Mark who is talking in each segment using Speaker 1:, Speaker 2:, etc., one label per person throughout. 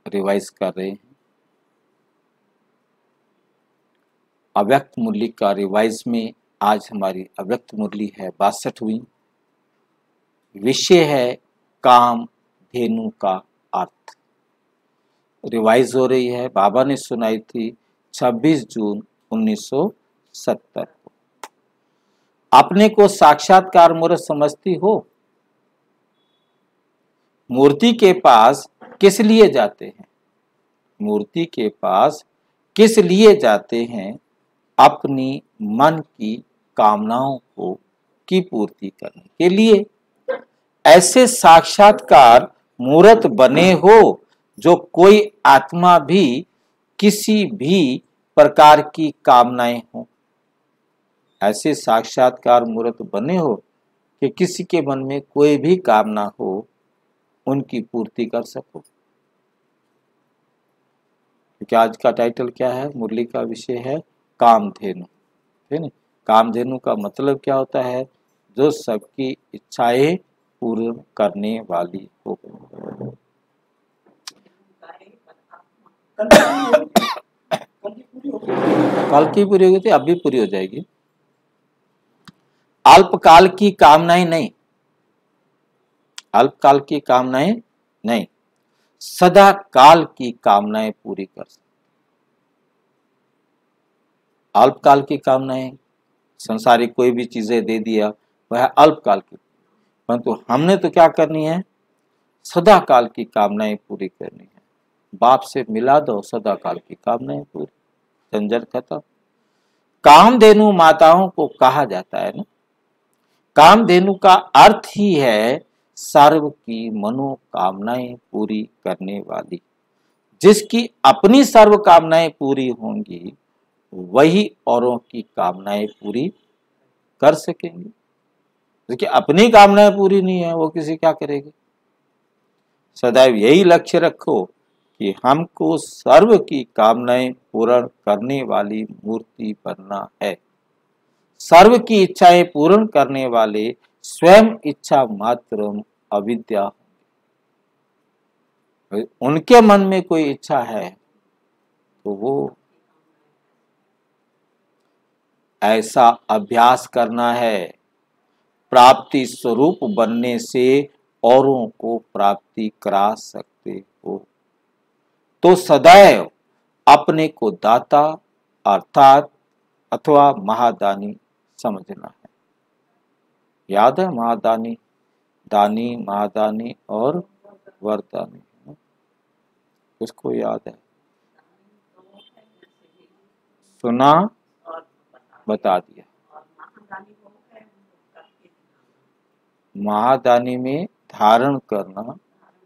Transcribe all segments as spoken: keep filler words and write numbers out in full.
Speaker 1: Revise कर रहे हैं। अव्यक्त मुरली का रिवाइज में आज हमारी अव्यक्त मुरली है बासठवीं। विषय है काम धेनु का अर्थ। रिवाइज हो रही है, बाबा ने सुनाई थी छब्बीस जून उन्नीस सौ सत्तर को। अपने को साक्षात्कार मूर्त समझती हो? मूर्ति के पास किस लिए जाते हैं? मूर्ति के पास किस लिए जाते हैं? अपनी मन की कामनाओं को की पूर्ति करने के लिए। ऐसे साक्षात्कार मूर्त बने हो जो कोई आत्मा भी किसी भी प्रकार की कामनाएं हो। ऐसे साक्षात्कार मूर्त बने हो कि किसी के मन में कोई भी कामना हो उनकी पूर्ति कर सको। क्योंकि आज का टाइटल क्या है? मुरली का विषय है कामधेनु, है ना। कामधेनु का मतलब क्या होता है? जो सबकी इच्छाएं पूर्ण करने वाली हो। कल की पूरी होगी थी, अब भी पूरी हो जाएगी। अल्पकाल की कामनाएं नहीं, अल्पकाल की कामनाएं नहीं, सदा काल की कामनाएं पूरी कर सकते। अल्पकाल की कामनाएं संसारिक कोई भी चीजें दे दिया वह अल्पकाल की, परंतु हमने तो क्या करनी है? सदा काल की कामनाएं पूरी करनी है। बाप से मिला दो, सदा काल की कामनाएं पूरी, झंझट खत्म। कामधेनु माताओं को कहा जाता है ना। कामधेनु का अर्थ ही है सर्व की मनोकामनाएं पूरी करने वाली। जिसकी अपनी सर्व कामनाएं पूरी होंगी वही औरों की कामनाएं पूरी कर सकेंगे। जिसकी अपनी कामनाएं पूरी नहीं है वो किसी क्या करेगी? सदैव यही लक्ष्य रखो कि हमको सर्व की कामनाएं पूर्ण करने वाली मूर्ति बनना है। सर्व की इच्छाएं पूर्ण करने वाले स्वयं इच्छा मात्र अविद्या। उनके मन में कोई इच्छा है तो वो ऐसा अभ्यास करना है। प्राप्ति स्वरूप बनने से औरों को प्राप्ति करा सकते हो। तो सदैव अपने को दाता अर्थात अथवा महादानी समझना है। याद है महादानी, दानी, महादानी और वरदानी, किसको याद है? सुना बता दिया। महादानी में धारण करना,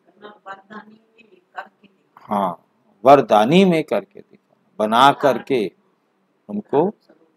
Speaker 1: हाँ, वरदानी में करके दिखाना, बना करके उनको।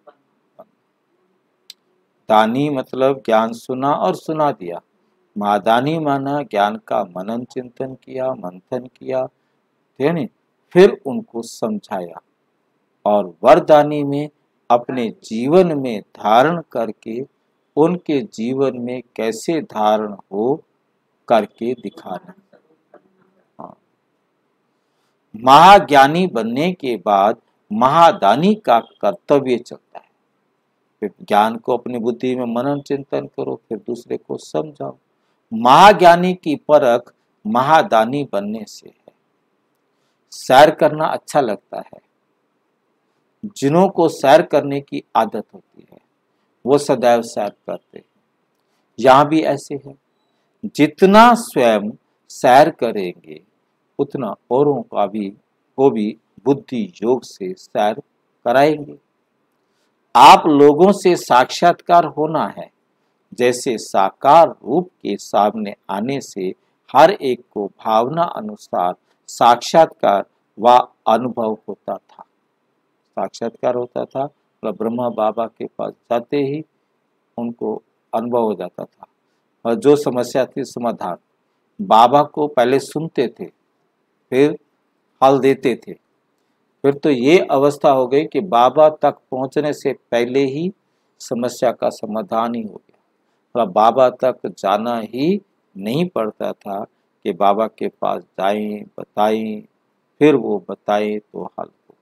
Speaker 1: दानी मतलब ज्ञान सुना और सुना दिया। महादानी माना ज्ञान का मनन चिंतन किया, मंथन किया, ठीक है, फिर उनको समझाया। और वरदानी में अपने जीवन में धारण करके उनके जीवन में कैसे धारण हो करके दिखाना। हाँ। महाज्ञानी बनने के बाद महादानी का कर्तव्य चलता है। फिर ज्ञान को अपनी बुद्धि में मनन चिंतन करो, फिर दूसरे को समझाओ। महाज्ञानी की परख महादानी बनने से है। सैर करना अच्छा लगता है। जिन्हों को सैर करने की आदत होती है वो सदैव सैर करते हैं। यहां भी ऐसे है, जितना स्वयं सैर करेंगे उतना औरों का भी वो भी बुद्धि योग से सैर कराएंगे। आप लोगों से साक्षात्कार होना है। जैसे साकार रूप के सामने आने से हर एक को भावना अनुसार साक्षात्कार व अनुभव होता था। साक्षात्कार होता था तो ब्रह्मा बाबा के पास जाते ही उनको अनुभव हो जाता था। और जो समस्या थी समाधान, बाबा को पहले सुनते थे फिर हल देते थे। फिर तो ये अवस्था हो गई कि बाबा तक पहुंचने से पहले ही समस्या का समाधान ही हो गया। तो बाबा तक जाना ही नहीं पड़ता था कि बाबा के पास जाएं, बताएं, फिर वो बताए तो हल हो।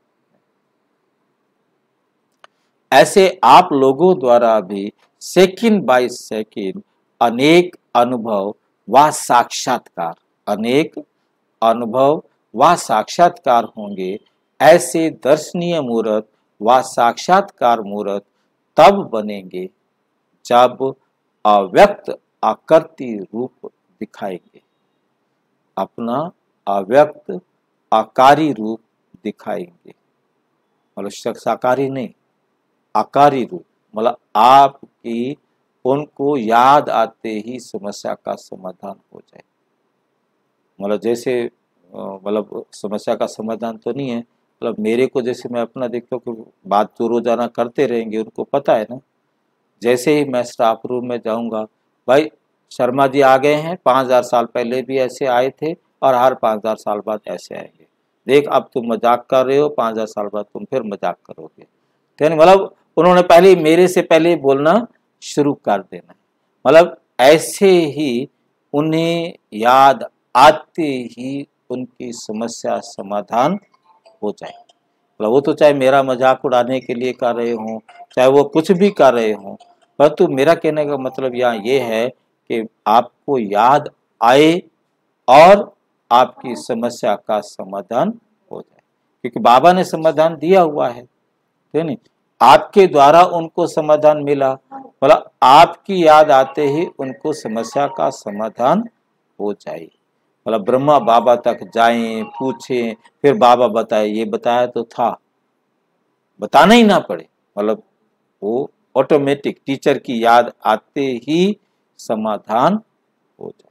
Speaker 1: ऐसे आप लोगों द्वारा भी सेकंड बाय सेकंड अनेक अनुभव व साक्षात्कार अनेक अनुभव व साक्षात्कार होंगे। ऐसे दर्शनीय मूर्त व साक्षात्कार मूर्त तब बनेंगे जब अव्यक्त आकृति रूप दिखाएंगे, अपना अव्यक्त आकारी रूप दिखाएंगे। मतलब साकारी नहीं, आकारी रूप, मतलब आपकी उनको याद आते ही समस्या का समाधान हो जाए। मतलब जैसे मतलब समस्या का समाधान तो नहीं है, मतलब मेरे को जैसे मैं अपना देखता हूँ कि बात तो रोजाना करते रहेंगे, उनको पता है ना। जैसे ही मैं स्टाफ रूम में जाऊंगा, भाई शर्मा जी आ गए हैं, पाँच हजार साल पहले भी ऐसे आए थे और हर पाँच हजार साल बाद ऐसे आएंगे। देख अब तुम मजाक कर रहे हो, पाँच हजार साल बाद तुम फिर मजाक करोगे। तो मतलब उन्होंने पहले मेरे से पहले बोलना शुरू कर देना। मतलब ऐसे ही उन्हें याद आते ही उनकी समस्या समाधान हो जाए। मतलब वो तो चाहे मेरा मजाक उड़ाने के लिए कर रहे हों, चाहे वो कुछ भी कर रहे हों, परंतु मेरा कहने का मतलब यहाँ ये है कि आपको याद आए और आपकी समस्या का समाधान हो जाए, क्योंकि बाबा ने समाधान दिया हुआ है, है नहीं? आपके द्वारा उनको समाधान मिला, मतलब आपकी याद आते ही उनको समस्या का समाधान हो जाए। मतलब ब्रह्मा बाबा तक जाएं, पूछें, फिर बाबा बताए, ये बताया तो था, बताना ही ना पड़े, मतलब वो ऑटोमेटिक टीचर की याद आते ही समाधान हो जाए।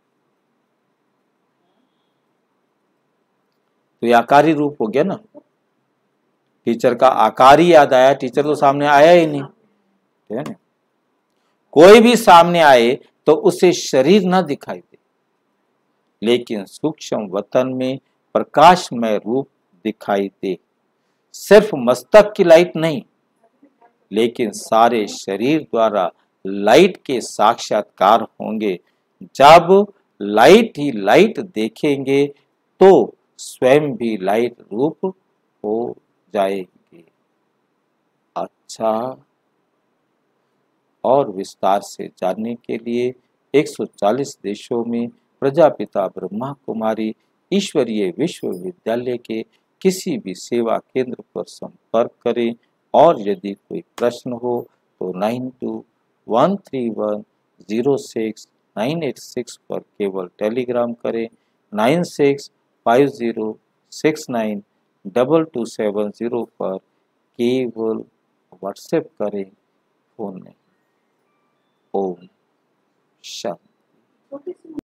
Speaker 1: तो ये आकारी रूप हो गया ना, टीचर का आकार ही याद आया, टीचर तो सामने आया ही नहीं, है ना। कोई भी सामने आए तो उसे शरीर ना दिखाई दे, लेकिन सूक्ष्म वतन में प्रकाशमय रूप दिखाई दे। सिर्फ मस्तक की लाइट नहीं, लेकिन सारे शरीर द्वारा लाइट के साक्षात्कार होंगे। जब लाइट ही लाइट देखेंगे तो स्वयं भी लाइट रूप हो जाएंगे। अच्छा, और विस्तार से जानने के लिए एक सौ चालीस देशों में प्रजापिता ब्रह्मा कुमारी ईश्वरीय विश्वविद्यालय के किसी भी सेवा केंद्र पर संपर्क करें, और यदि कोई प्रश्न हो तो nine two one three one zero six nine eight six पर केवल टेलीग्राम करें, nine six five zero six nine double two seven zero पर केवल व्हाट्सएप करें, फोन नहीं। ओम शांति।